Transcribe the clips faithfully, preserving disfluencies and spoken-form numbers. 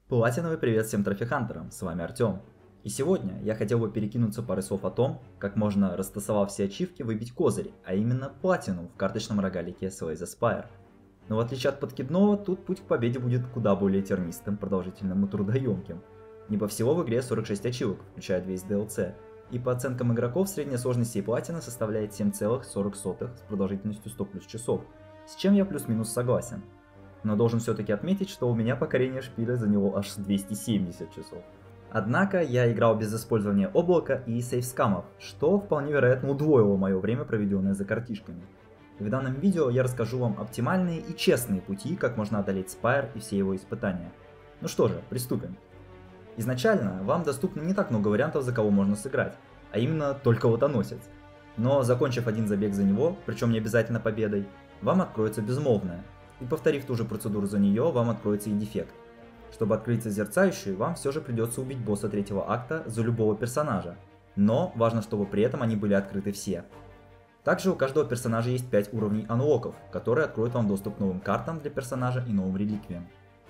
Платиновый привет всем трофи-хантерам, с вами Артем. И сегодня я хотел бы перекинуться парой слов о том, как можно, растасовав все ачивки, выбить козырь, а именно платину в карточном рогалике Slay the Spire. Но в отличие от подкидного, тут путь к победе будет куда более тернистым, продолжительным и трудоемким. Ибо всего в игре сорок шесть ачивок, включая весь ди эл си, и по оценкам игроков средняя сложность всей платины составляет семь целых сорок сотых с продолжительностью сто плюс часов, с чем я плюс-минус согласен. Но должен все-таки отметить, что у меня покорение шпиля заняло аж двести семьдесят часов. Однако я играл без использования облака и сейфскамов, что вполне вероятно удвоило мое время, проведенное за картишками. И в данном видео я расскажу вам оптимальные и честные пути, как можно одолеть Spire и все его испытания. Ну что же, приступим. Изначально вам доступно не так много вариантов, за кого можно сыграть, а именно только лотоносец. Но закончив один забег за него, причем не обязательно победой, вам откроется безмолвная. И повторив ту же процедуру за нее, вам откроется и дефект. Чтобы открыть созерцающую, вам все же придется убить босса третьего акта за любого персонажа. Но важно, чтобы при этом они были открыты все. Также у каждого персонажа есть пять уровней анлоков, которые откроют вам доступ к новым картам для персонажа и новым реликвиям.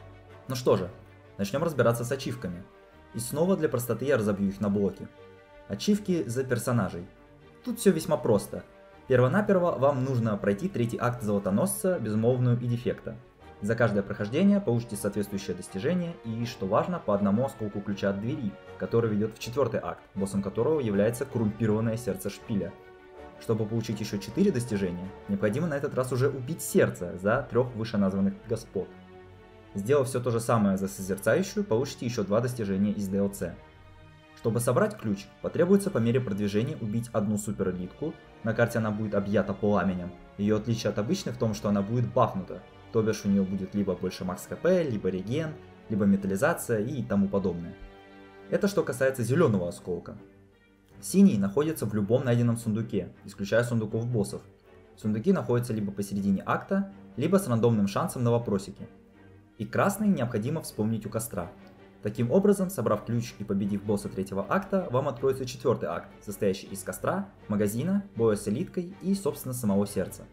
Ну что же, начнем разбираться с ачивками. И снова для простоты я разобью их на блоки. Ачивки за персонажей. Тут все весьма просто. Перво-наперво вам нужно пройти третий акт Золотоносца, Безмолвную и Дефекта. За каждое прохождение получите соответствующее достижение и, что важно, по одному осколку ключа от двери, который ведет в четвертый акт, боссом которого является коррумпированное сердце шпиля. Чтобы получить еще четыре достижения, необходимо на этот раз уже убить сердце за трех вышеназванных господ. Сделав все то же самое за созерцающую, получите еще два достижения из ди эл си. Чтобы собрать ключ, потребуется по мере продвижения убить одну суперэлитку, на карте она будет объята пламенем. Ее отличие от обычной в том, что она будет бафнута, то бишь у нее будет либо больше макс хп, либо реген, либо металлизация и тому подобное. Это что касается зеленого осколка. Синий находится в любом найденном сундуке, исключая сундуков боссов. Сундуки находятся либо посередине акта, либо с рандомным шансом на вопросики. И красный необходимо вспомнить у костра. Таким образом, собрав ключ и победив босса третьего акта, вам откроется четвертый акт, состоящий из костра, магазина, боя с элиткой и, собственно, самого сердца.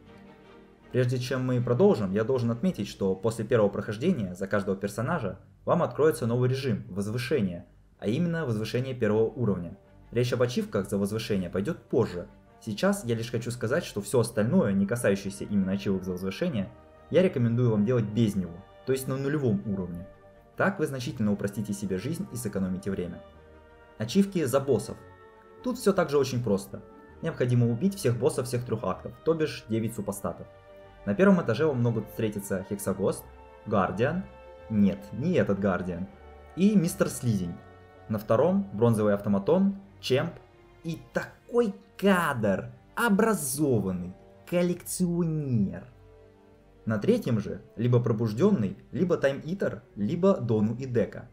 Прежде чем мы продолжим, я должен отметить, что после первого прохождения за каждого персонажа вам откроется новый режим – возвышение, а именно возвышение первого уровня. Речь об ачивках за возвышение пойдет позже. Сейчас я лишь хочу сказать, что все остальное, не касающееся именно ачивок за возвышение, я рекомендую вам делать без него, то есть на нулевом уровне. Так вы значительно упростите себе жизнь и сэкономите время. Ачивки за боссов. Тут все также очень просто. Необходимо убить всех боссов всех трех актов, то бишь девять супостатов. На первом этаже вам могут встретиться Хексагост, Гардиан, нет, не этот Гардиан, и Мистер Слизень. На втором бронзовый автоматон, Чемп и такой кадр, образованный, коллекционер. На третьем же либо пробужденный, либо тайм-итер, либо Дону и Дека.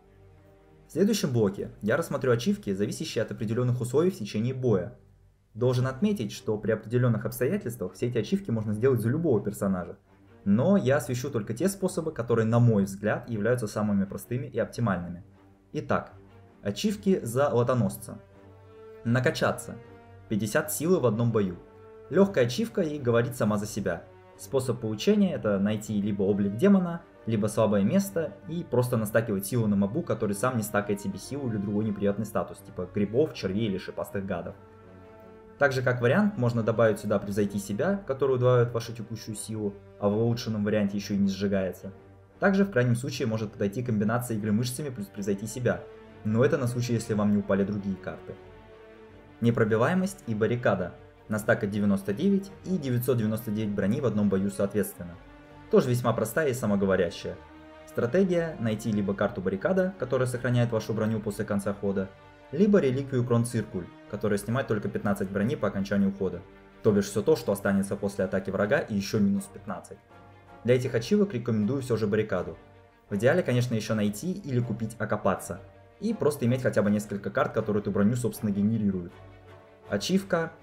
В следующем блоке я рассмотрю ачивки, зависящие от определенных условий в течение боя. Должен отметить, что при определенных обстоятельствах все эти ачивки можно сделать за любого персонажа. Но я освещу только те способы, которые, на мой взгляд, являются самыми простыми и оптимальными. Итак, ачивки за лотоносца. Накачаться. пятьдесят силы в одном бою. Легкая ачивка и говорит сама за себя. Способ получения — это найти либо облик демона, либо слабое место и просто настакивать силу на мобу, который сам не стакает себе силу или другой неприятный статус, типа грибов, червей или шипастых гадов. Также как вариант можно добавить сюда превзойти себя, который удваивает вашу текущую силу, а в улучшенном варианте еще и не сжигается. Также в крайнем случае может подойти комбинация игры мышцами плюс превзойти себя, но это на случай, если вам не упали другие карты. Непробиваемость и баррикада. Настакать девяносто девять и девятьсот девяносто девять брони в одном бою соответственно. Тоже весьма простая и самоговорящая. Стратегия – найти либо карту баррикада, которая сохраняет вашу броню после конца хода, либо реликвию Кронциркуль, которая снимает только пятнадцать брони по окончанию хода. То бишь все то, что останется после атаки врага и еще минус пятнадцать. Для этих ачивок рекомендую все же баррикаду. В идеале, конечно, еще найти или купить окопаться. И просто иметь хотя бы несколько карт, которые эту броню собственно генерируют. Ачивка.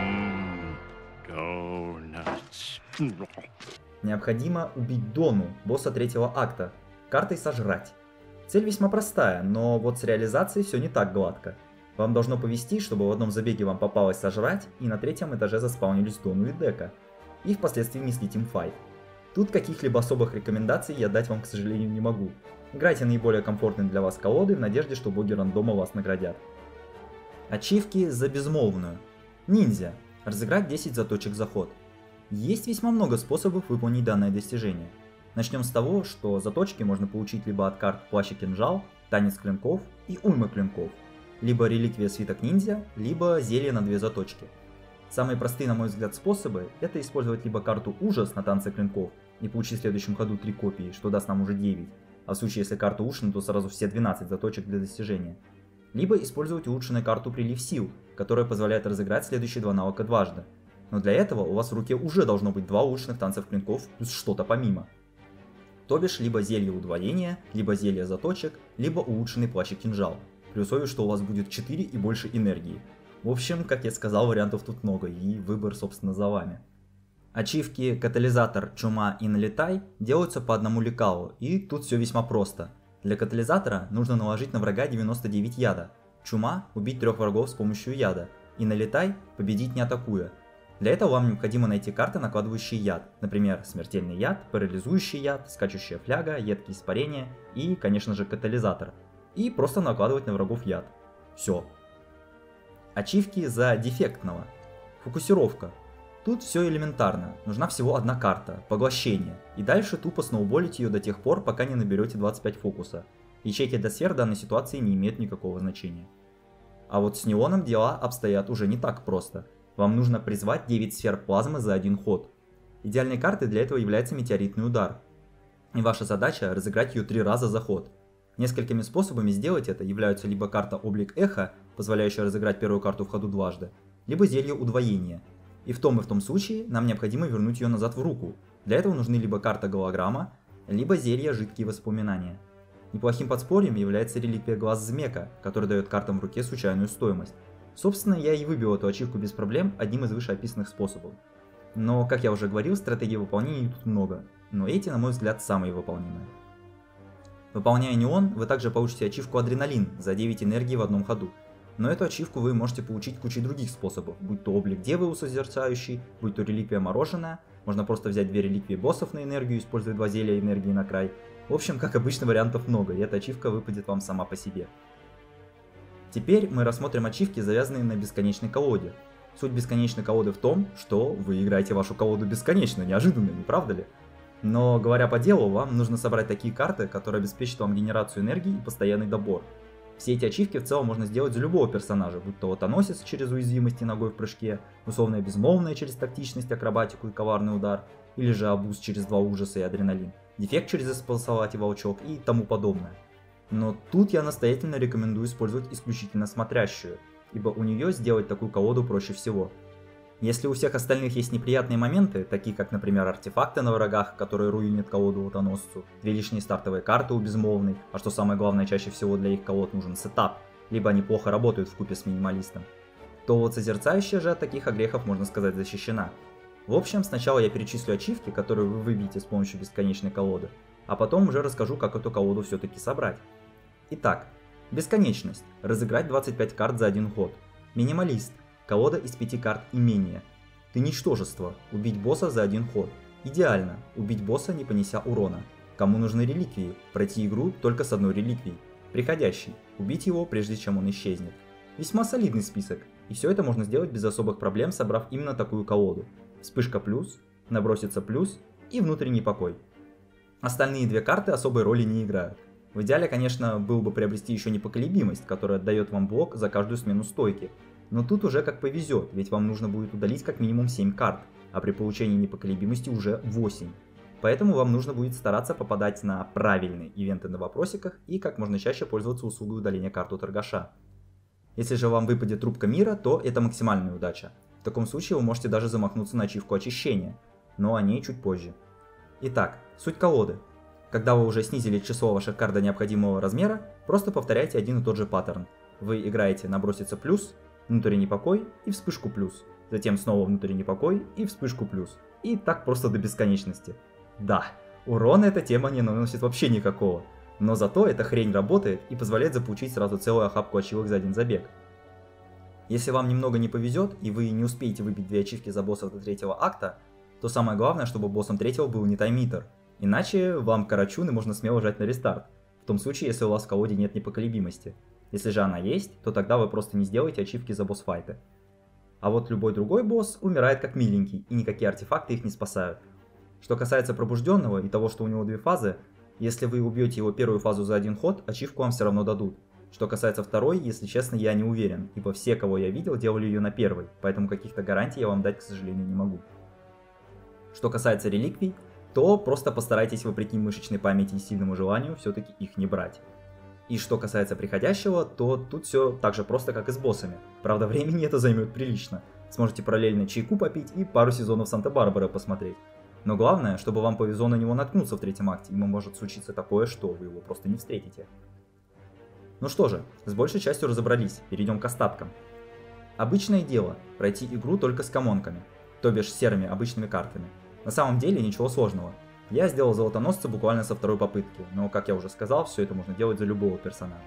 Необходимо убить Дону, босса третьего акта, картой сожрать. Цель весьма простая, но вот с реализацией все не так гладко. Вам должно повезти, чтобы в одном забеге вам попалось сожрать, и на третьем этаже заспаунились Дону и Дека, и впоследствии внесли тимфайт. Тут каких-либо особых рекомендаций я дать вам, к сожалению, не могу. Играйте наиболее комфортные для вас колоды в надежде, что боги рандома вас наградят. Ачивки за безмолвную. Ниндзя. Разыграть десять заточек за ход. Есть весьма много способов выполнить данное достижение. Начнем с того, что заточки можно получить либо от карт Плащ и Кинжал, Танец Клинков и Уйма Клинков, либо Реликвия Свиток Ниндзя, либо Зелье на две заточки. Самые простые, на мой взгляд, способы – это использовать либо карту Ужас на Танце Клинков и получить в следующем ходу три копии, что даст нам уже девять, а в случае, если карта улучшена, то сразу все двенадцать заточек для достижения. Либо использовать улучшенную карту Прилив Сил, которая позволяет разыграть следующие два навыка дважды. Но для этого у вас в руке уже должно быть два улучшенных Танцев Клинков плюс что-то помимо. То бишь, либо зелье удвоения, либо зелье заточек, либо улучшенный Плащ и Кинжал, при условии, что у вас будет четыре и больше энергии. В общем, как я сказал, вариантов тут много, и выбор, собственно, за вами. Ачивки Катализатор, Чума и Налетай делаются по одному лекалу, и тут все весьма просто. Для Катализатора нужно наложить на врага девяносто девять яда, Чума – убить трех врагов с помощью яда, и Налетай – победить не атакуя. Для этого вам необходимо найти карты, накладывающие яд, например, Смертельный яд, Парализующий яд, Скачущая фляга, Едкие испарения и, конечно же, Катализатор, и просто накладывать на врагов яд. Все. Ачивки за дефектного. Фокусировка. Тут все элементарно, нужна всего одна карта, поглощение, и дальше тупо сноуболить ее до тех пор, пока не наберете двадцать пять фокуса. Ячейки для сфер в данной ситуации не имеют никакого значения. А вот с неоном дела обстоят уже не так просто. Вам нужно призвать девять сфер плазмы за один ход. Идеальной картой для этого является Метеоритный удар. И ваша задача разыграть ее три раза за ход. Несколькими способами сделать это являются либо карта Облик Эхо, позволяющая разыграть первую карту в ходу дважды, либо зелье удвоения. И в том и в том случае нам необходимо вернуть ее назад в руку. Для этого нужны либо карта Голограмма, либо зелье Жидкие воспоминания. Неплохим подспорьем является реликвия Глаз Змека, который дает картам в руке случайную стоимость. Собственно, я и выбил эту ачивку без проблем одним из вышеописанных способов. Но, как я уже говорил, стратегий выполнения тут много, но эти, на мой взгляд, самые выполнимые. Выполняя неон, вы также получите ачивку Адреналин за девять энергии в одном ходу. Но эту ачивку вы можете получить кучей других способов, будь то Облик Девы у Созерцающей, будь то Реликвия Мороженое, можно просто взять две реликвии боссов на энергию, используя два зелья энергии на край. В общем, как обычно, вариантов много, и эта ачивка выпадет вам сама по себе. Теперь мы рассмотрим ачивки, завязанные на бесконечной колоде. Суть бесконечной колоды в том, что вы играете вашу колоду бесконечно, неожиданно, не правда ли? Но, говоря по делу, вам нужно собрать такие карты, которые обеспечат вам генерацию энергии и постоянный добор. Все эти ачивки в целом можно сделать за любого персонажа, будь то Лотоносец через уязвимость и ногой в прыжке, условная безмолвная через тактичность, акробатику и коварный удар, или же Абуз через два ужаса и адреналин, дефект через исполосовать и волчок и тому подобное. Но тут я настоятельно рекомендую использовать исключительно смотрящую, ибо у нее сделать такую колоду проще всего. Если у всех остальных есть неприятные моменты, такие как, например, артефакты на врагах, которые руинят колоду Лотоносцу, две лишние стартовые карты у безмолвной, а что самое главное, чаще всего для их колод нужен сетап, либо они плохо работают вкупе с минималистом, то вот Созерцающая же от таких огрехов, можно сказать, защищена. В общем, сначала я перечислю ачивки, которые вы выбьете с помощью бесконечной колоды, а потом уже расскажу, как эту колоду все-таки собрать. Итак, бесконечность. Разыграть двадцать пять карт за один ход. Минималист. Колода из пяти карт и менее. Ты ничтожество. Убить босса за один ход. Идеально. Убить босса, не понеся урона. Кому нужны реликвии? Пройти игру только с одной реликвией. Приходящий. Убить его, прежде чем он исчезнет. Весьма солидный список. И все это можно сделать без особых проблем, собрав именно такую колоду. Вспышка плюс, наброситься плюс и внутренний покой. Остальные две карты особой роли не играют. В идеале, конечно, было бы приобрести еще непоколебимость, которая дает вам блок за каждую смену стойки. Но тут уже как повезет, ведь вам нужно будет удалить как минимум семь карт, а при получении непоколебимости уже восемь. Поэтому вам нужно будет стараться попадать на правильные ивенты на вопросиках и как можно чаще пользоваться услугой удаления карт у торгаша. Если же вам выпадет Трубка Мира, то это максимальная удача. В таком случае вы можете даже замахнуться на ачивку Очищения, но о ней чуть позже. Итак, суть колоды. Когда вы уже снизили число ваших карт до необходимого размера, просто повторяйте один и тот же паттерн. Вы играете наброситься плюс, внутренний покой и вспышку плюс, затем снова внутренний покой и вспышку плюс. И так просто до бесконечности. Да, урона эта тема не наносит вообще никакого, но зато эта хрень работает и позволяет заполучить сразу целую охапку ачивок за один забег. Если вам немного не повезет и вы не успеете выбить две ачивки за боссов до третьего акта, то самое главное, чтобы боссом третьего был не таймитер. Иначе вам карачун и можно смело жать на рестарт. В том случае, если у вас в колоде нет непоколебимости. Если же она есть, то тогда вы просто не сделаете ачивки за босс-файты. А вот любой другой босс умирает как миленький, и никакие артефакты их не спасают. Что касается пробужденного и того, что у него две фазы, если вы убьете его первую фазу за один ход, ачивку вам все равно дадут. Что касается второй, если честно, я не уверен, ибо все, кого я видел, делали ее на первой, поэтому каких-то гарантий я вам дать, к сожалению, не могу. Что касается реликвий, то просто постарайтесь, вопреки мышечной памяти и сильному желанию, все-таки их не брать. И что касается приходящего, то тут все так же просто, как и с боссами. Правда, времени это займет прилично. Сможете параллельно чайку попить и пару сезонов Санта-Барбары посмотреть. Но главное, чтобы вам повезло на него наткнуться в третьем акте, ему может случиться такое, что вы его просто не встретите. Ну что же, с большей частью разобрались, перейдем к остаткам. Обычное дело пройти игру только с коммонками, то бишь серыми обычными картами. На самом деле ничего сложного. Я сделал золотоносца буквально со второй попытки, но, как я уже сказал, все это можно делать за любого персонажа.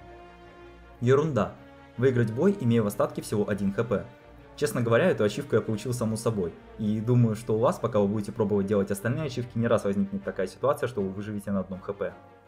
Ерунда. Выиграть бой, имея в остатке всего один хп. Честно говоря, эту ачивку я получил саму собой, и думаю, что у вас, пока вы будете пробовать делать остальные ачивки, не раз возникнет такая ситуация, что вы выживете на одном хп.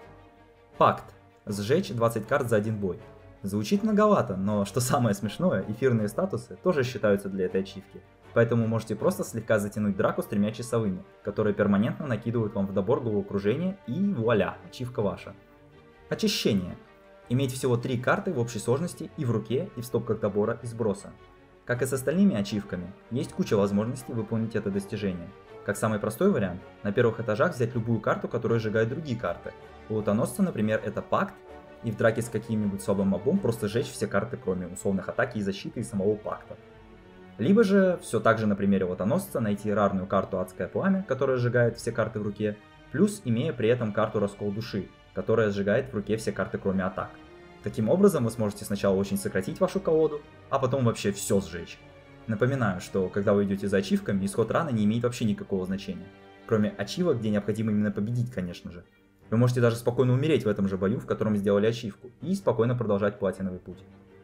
Пакт. Сжечь двадцать карт за один бой. Звучит многовато, но что самое смешное, эфирные статусы тоже считаются для этой ачивки. Поэтому можете просто слегка затянуть драку с тремя часовыми, которые перманентно накидывают вам в добор головокружение, и вуаля, ачивка ваша. Очищение. Иметь всего три карты в общей сложности и в руке, и в стопках добора и сброса. Как и с остальными ачивками, есть куча возможностей выполнить это достижение. Как самый простой вариант, на первых этажах взять любую карту, которая сжигает другие карты. У лутоносца, например, это пакт, и в драке с каким-нибудь слабым мобом просто сжечь все карты, кроме условных атаки и защиты и самого пакта. Либо же, все так же на примере лутоносца, найти рарную карту Адское Пламя, которая сжигает все карты в руке, плюс имея при этом карту Раскол Души, которая сжигает в руке все карты, кроме атак. Таким образом, вы сможете сначала очень сократить вашу колоду, а потом вообще все сжечь. Напоминаю, что когда вы идете за ачивками, исход раны не имеет вообще никакого значения. Кроме ачивок, где необходимо именно победить, конечно же. Вы можете даже спокойно умереть в этом же бою, в котором сделали ачивку, и спокойно продолжать платиновый путь.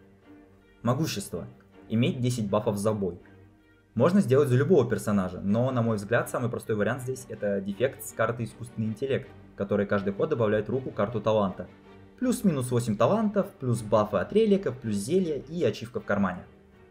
Могущество. Иметь десять бафов за бой. Можно сделать за любого персонажа, но, на мой взгляд, самый простой вариант здесь это дефект с карты Искусственный интеллект, который каждый ход добавляет в руку карту таланта. Плюс-минус восемь талантов, плюс бафы от реликов, плюс зелья и ачивка в кармане.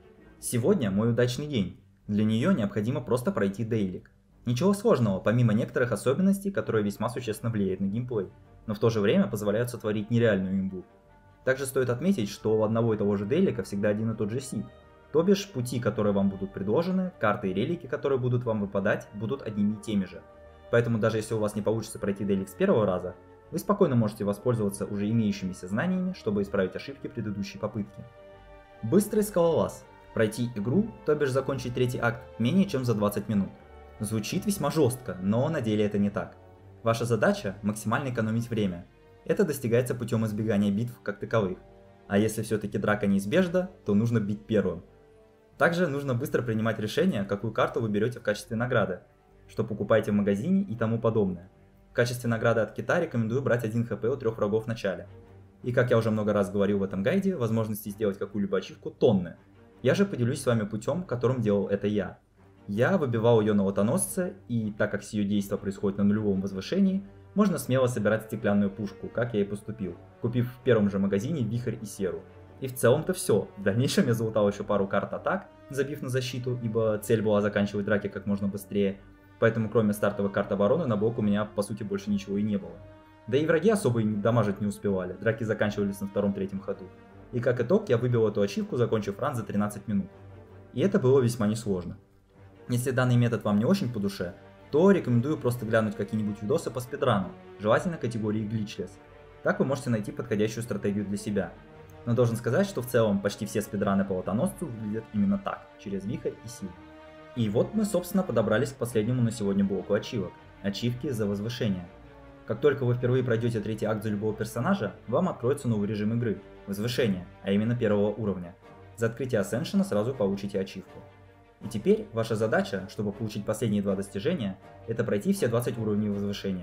Сегодня мой удачный день. Для нее необходимо просто пройти дейлик. Ничего сложного, помимо некоторых особенностей, которые весьма существенно влияют на геймплей, но в то же время позволяют сотворить нереальную имбу. Также стоит отметить, что у одного и того же дейлика всегда один и тот же сид, то бишь пути, которые вам будут предложены, карты и релики, которые будут вам выпадать, будут одними и теми же. Поэтому даже если у вас не получится пройти дейлик с первого раза, вы спокойно можете воспользоваться уже имеющимися знаниями, чтобы исправить ошибки предыдущей попытки. Быстрый скалолаз. Пройти игру, то бишь закончить третий акт, менее чем за двадцать минут. Звучит весьма жестко, но на деле это не так. Ваша задача – максимально экономить время. Это достигается путем избегания битв как таковых. А если все-таки драка неизбежна, то нужно бить первым. Также нужно быстро принимать решение, какую карту вы берете в качестве награды, что покупаете в магазине и тому подобное. В качестве награды от кита рекомендую брать один хп у трех врагов в начале. И как я уже много раз говорил в этом гайде, возможности сделать какую-либо ачивку тонны. Я же поделюсь с вами путем, которым делал это я. Я выбивал ее на лотоносце, и так как сие действо происходит на нулевом возвышении, можно смело собирать стеклянную пушку, как я и поступил, купив в первом же магазине вихрь и серу. И в целом-то все. В дальнейшем я залутал еще пару карт атак, забив на защиту, ибо цель была заканчивать драки как можно быстрее, поэтому кроме стартовых карт обороны на блок у меня по сути больше ничего и не было. Да и враги особо и дамажить не успевали, драки заканчивались на втором-третьем ходу. И как итог я выбил эту ачивку, закончив ран за тринадцать минут. И это было весьма несложно. Если данный метод вам не очень по душе, то рекомендую просто глянуть какие-нибудь видосы по спидрану, желательно категории Glitchless. Так вы можете найти подходящую стратегию для себя. Но должен сказать, что в целом почти все спидраны по лотоносцу выглядят именно так, через вихрь и силу. И вот мы собственно подобрались к последнему на сегодня блоку ачивок – ачивки за возвышение. Как только вы впервые пройдете третий акт за любого персонажа, вам откроется новый режим игры – возвышение, а именно первого уровня. За открытие Ascension сразу получите ачивку. И теперь ваша задача, чтобы получить последние два достижения, это пройти все двадцать уровней возвышения.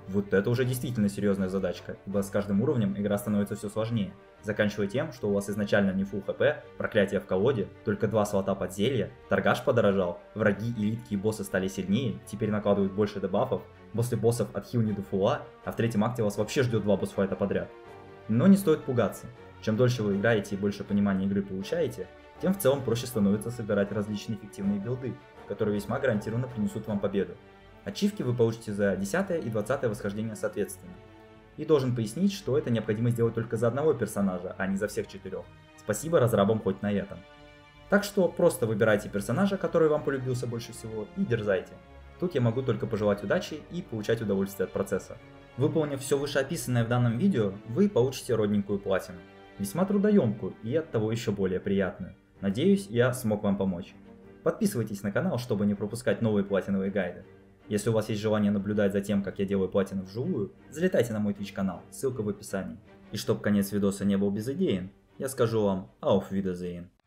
Вот это уже действительно серьезная задачка, ибо с каждым уровнем игра становится все сложнее. Заканчивая тем, что у вас изначально не фулл хп, проклятие в колоде, только два слота под зелье, торгаш подорожал, враги, элитки и боссы стали сильнее, теперь накладывают больше дебафов, после боссов от хил не до фула, а в третьем акте вас вообще ждет два босс-файта подряд. Но не стоит пугаться. Чем дольше вы играете и больше понимания игры получаете, тем в целом проще становится собирать различные эффективные билды, которые весьма гарантированно принесут вам победу. Ачивки вы получите за десятое и двадцатое восхождение соответственно. И должен пояснить, что это необходимо сделать только за одного персонажа, а не за всех четырех. Спасибо разрабам хоть на этом. Так что просто выбирайте персонажа, который вам полюбился больше всего, и дерзайте. Тут я могу только пожелать удачи и получать удовольствие от процесса. Выполнив все вышеописанное в данном видео, вы получите родненькую платину. Весьма трудоемкую и оттого еще более приятную. Надеюсь, я смог вам помочь. Подписывайтесь на канал, чтобы не пропускать новые платиновые гайды. Если у вас есть желание наблюдать за тем, как я делаю платину вживую, залетайте на мой Twitch канал, ссылка в описании. И чтоб конец видоса не был безыдеен, я скажу вам Auf Wiedersehen.